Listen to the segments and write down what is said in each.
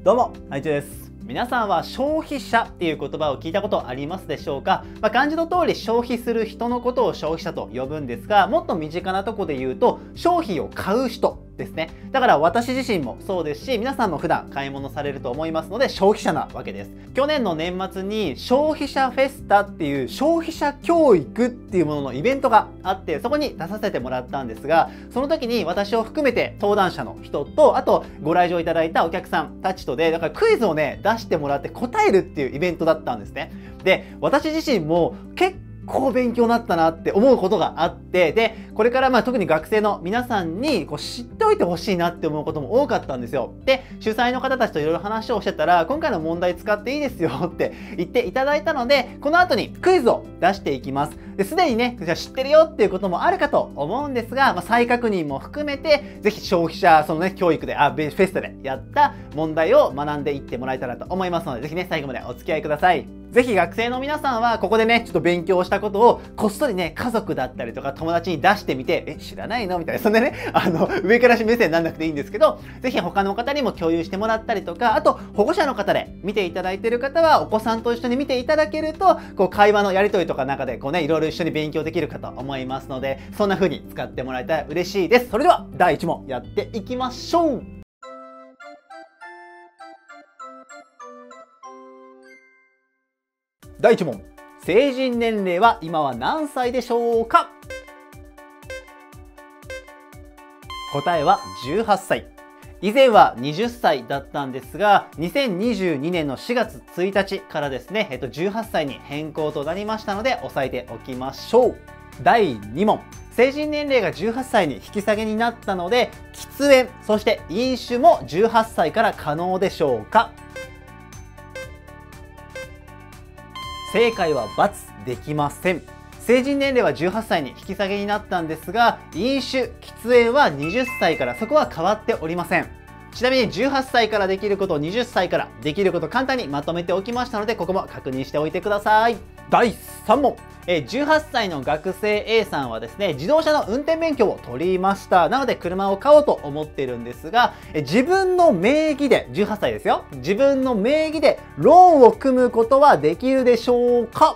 どうも、愛知です。皆さんは消費者っていう言葉を聞いたことありますでしょうか。漢字の通り消費する人のことを消費者と呼ぶんですが、もっと身近なところで言うと商品を買う人ですね。だから私自身もそうですし、皆さんも普段買い物されると思いますので消費者なわけです。去年の年末に消費者フェスタっていう消費者教育っていうもののイベントがあって、そこに出させてもらったんですが、その時に私を含めて登壇者の人と、あとご来場いただいたお客さんたちとで、だからクイズをね出してもらって答えるっていうイベントだったんですね。で、私自身も結構勉強になったなって思うことがあって、でこれから特に学生の皆さんに知っておいてほしいなって思うことも多かったんですよ。で、主催の方たちといろいろ話をしてたら、今回の問題使っていいですよって言っていただいたので、この後にクイズを出していきます。ですでにね、知ってるよっていうこともあるかと思うんですが、再確認も含めてぜひ消費者教育でフェスタでやった問題を学んでいってもらえたらと思いますので、ぜひね最後までお付き合いください。ぜひ学生の皆さんはここでねちょっと勉強したことをこっそりね家族だったりとか友達に出してみて、知らないのみたいな、そんなね上から目線になんなくていいんですけど、ぜひ他の方にも共有してもらったりとか、あと保護者の方で見ていただいている方はお子さんと一緒に見ていただけると、会話のやり取りとか中でいろいろ一緒に勉強できるかと思いますので、そんな風に使ってもらえたら嬉しいです。それでは第1問やっていきましょう。第1問、成人年齢は今は何歳でしょうか。答えは18歳。以前は20歳だったんですが、2022年の4月1日からですね、18歳に変更となりましたので押さえておきましょう。第2問、成人年齢が18歳に引き下げになったので、喫煙そして飲酒も18歳から可能でしょうか。正解は×、できません。成人年齢は18歳に引き下げになったんですが、飲酒、喫煙は20歳から、そこは変わっておりません。ちなみに18歳からできることを20歳からできること簡単にまとめておきましたので、ここも確認しておいてください。第3問。18歳の学生 A さんはですね、自動車の運転免許を取りました。なので車を買おうと思っているんですが、自分の名義で、18歳ですよ。自分の名義でローンを組むことはできるでしょうか。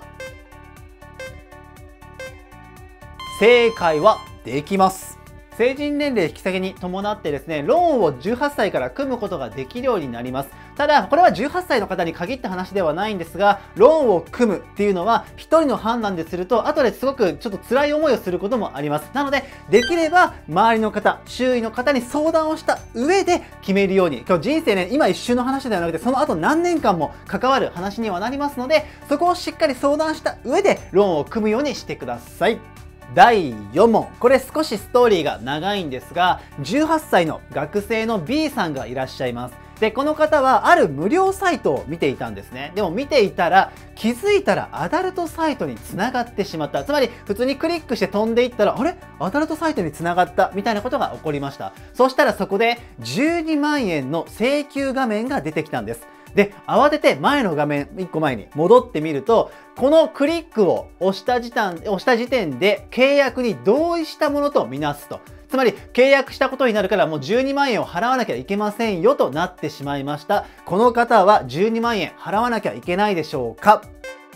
正解はできます。成人年齢引き下げに伴ってですね、ローンを18歳から組むことができるようになります。ただ、これは18歳の方に限った話ではないんですが、ローンを組むっていうのは一人の判断ですると、後ですごくちょっと辛い思いをすることもあります。なので、できれば周りの方、周囲の方に相談をした上で決めるように、今日人生ね、今一瞬の話ではなくて、その後何年間も関わる話にはなりますので、そこをしっかり相談した上でローンを組むようにしてください。第4問。これ少しストーリーが長いんですが、18歳の学生の B さんがいらっしゃいます。で、この方はある無料サイトを見ていたんですね。でも見ていたら気づいたらアダルトサイトに繋がってしまった。つまり普通にクリックして飛んでいったら、あれアダルトサイトに繋がったみたいなことが起こりました。そしたらそこで12万円の請求画面が出てきたんです。で、慌てて前の画面1個前に戻ってみると、このクリックを押した時点で契約に同意したものとみなすと。つまり契約したことになるからもう12万円を払わなきゃいけませんよとなってしまいました。この方は12万円払わなきゃいけないでしょうか。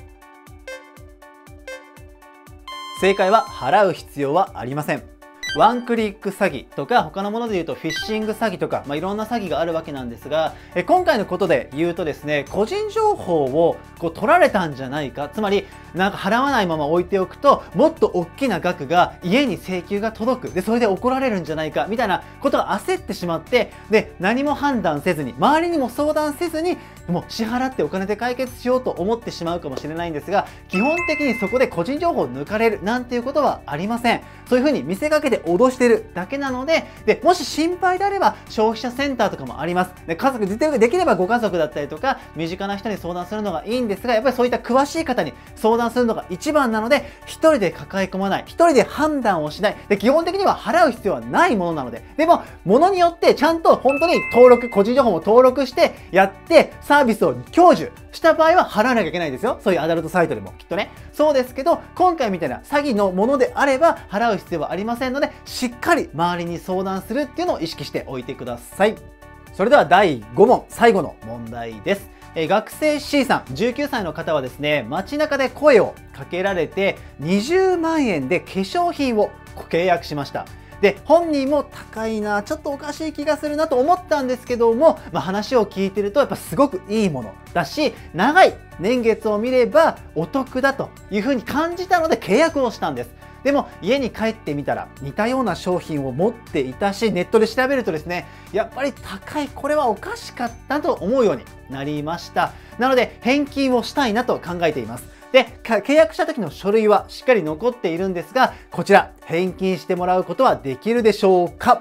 正解は払う必要はありません。ワンクリック詐欺とか他のもので言うとフィッシング詐欺とか、いろんな詐欺があるわけなんですが、今回のことで言うとですね、個人情報を取られたんじゃないか、つまりなんか払わないまま置いておくともっと大きな額が家に請求が届く、でそれで怒られるんじゃないかみたいなことが焦ってしまって、で何も判断せずに周りにも相談せずにもう支払ってお金で解決しようと思ってしまうかもしれないんですが、基本的にそこで個人情報を抜かれるなんていうことはありません。そういうふうに見せかけて脅してるだけなので、もし心配であれば消費者センターとかもあります。で、家族できればご家族だったりとか身近な人に相談するのがいいんですが、やっぱりそういった詳しい方に相談するのが一番なので、一人で抱え込まない、一人で判断をしない。で、基本的には払う必要はないものなので、でも物によってちゃんと本当に個人情報も登録してやってサービスを享受した場合は払わなきゃいけないですよ。そういうアダルトサイトでもきっとね。そうですけど、今回みたいな詐欺のものであれば払う必要はありませんので、しっかり周りに相談するっていうのを意識しておいてください。 それでは第5問、最後の問題です。学生 C さん、19歳の方はですね、街中で声をかけられて20万円で化粧品を契約しました。で、本人も高いな、ちょっとおかしい気がするなと思ったんですけども、話を聞いてるとやっぱすごくいいものだし、長い年月を見ればお得だというふうに感じたので契約をしたんです。でも家に帰ってみたら似たような商品を持っていたし、ネットで調べるとですね、やっぱり高い、これはおかしかったと思うようになりました。なので返金をしたいなと考えています。で、契約した時の書類はしっかり残っているんですが、こちら返金してもらうことはできるでしょうか？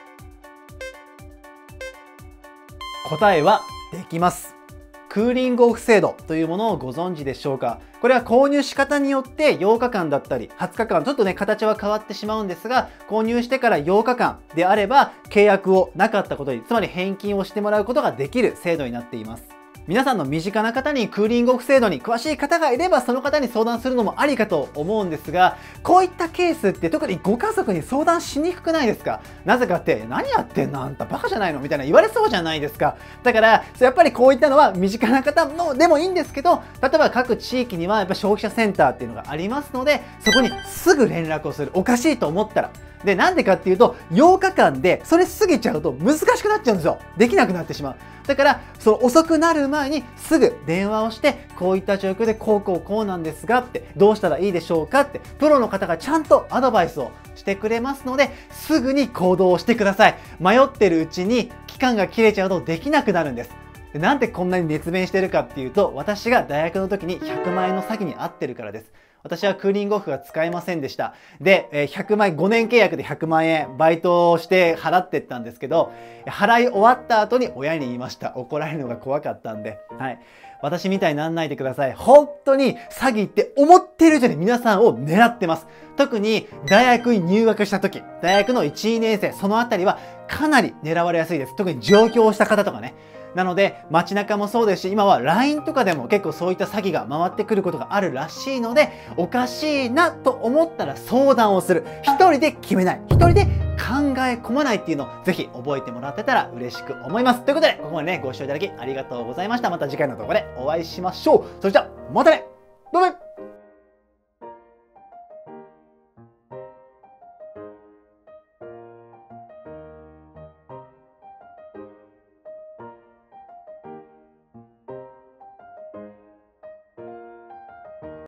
答えはできます。クーリングオフ制度というものをご存知でしょうか？これは購入仕方によって8日間だったり20日間、ちょっとね、形は変わってしまうんですが、購入してから8日間であれば契約をなかったことに、つまり返金をしてもらうことができる制度になっています。皆さんの身近な方にクーリングオフ制度に詳しい方がいれば、その方に相談するのもありかと思うんですが、こういったケースって特にご家族に相談しにくくないですか？なぜかって、何やってんのあんたバカじゃないのみたいな言われそうじゃないですか。だからやっぱりこういったのは身近な方のでもいいんですけど、例えば各地域にはやっぱ消費者センターっていうのがありますので、そこにすぐ連絡をする。おかしいと思ったら。で、なんでかっていうと、8日間でそれ過ぎちゃうと難しくなっちゃうんですよ。できなくなってしまう。だから、その遅くなる前にすぐ電話をして、こういった状況でこうなんですがって、どうしたらいいでしょうかって、プロの方がちゃんとアドバイスをしてくれますので、すぐに行動をしてください。迷ってるうちに期間が切れちゃうとできなくなるんです。で、なんでこんなに熱弁してるかっていうと、私が大学の時に100万円の詐欺に遭ってるからです。私はクーリングオフが使えませんでした。で、100万円、5年契約で100万円、バイトをして払ってったんですけど、払い終わった後に親に言いました。怒られるのが怖かったんで。はい。私みたいになんないでください。本当に詐欺って思ってる以上に皆さんを狙ってます。特に大学に入学した時、大学の1、2年生、そのあたりはかなり狙われやすいです。特に上京した方とかね。なので街中もそうですし、今は LINE とかでも結構そういった詐欺が回ってくることがあるらしいので、おかしいなと思ったら相談をする。一人で決めない。一人で考え込まないっていうのをぜひ覚えてもらってたら嬉しく思います。ということで、ここまでね、ご視聴いただきありがとうございました。また次回の動画でお会いしましょう。それじゃあ、またね。バイバイ。